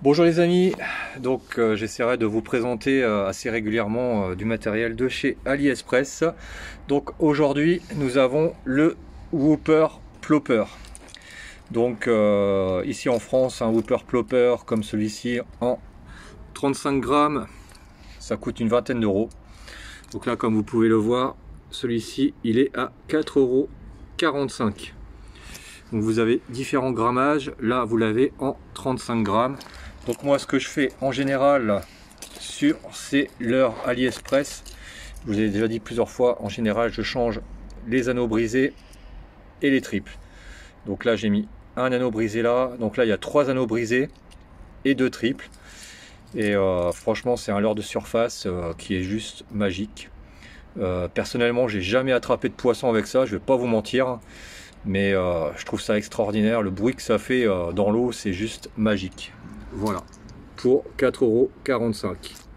Bonjour les amis, donc j'essaierai de vous présenter assez régulièrement du matériel de chez AliExpress. Donc aujourd'hui nous avons le Whooper Plopper. Donc ici en France, un Whooper Plopper comme celui-ci en 35 grammes, ça coûte une vingtaine d'euros. Donc là, comme vous pouvez le voir, celui-ci il est à 4,45 €. Donc vous avez différents grammages, là vous l'avez en 35 grammes. Donc moi ce que je fais en général sur ces leurres AliExpress, je vous ai déjà dit plusieurs fois, en général je change les anneaux brisés et les triples. Donc là j'ai mis un anneau brisé là, donc là il y a 3 anneaux brisés et 2 triples. Et franchement c'est un leurre de surface qui est juste magique. Personnellement j'ai jamais attrapé de poisson avec ça, je vais pas vous mentir. Mais je trouve ça extraordinaire, le bruit que ça fait dans l'eau, c'est juste magique. Voilà, pour 4,45 €.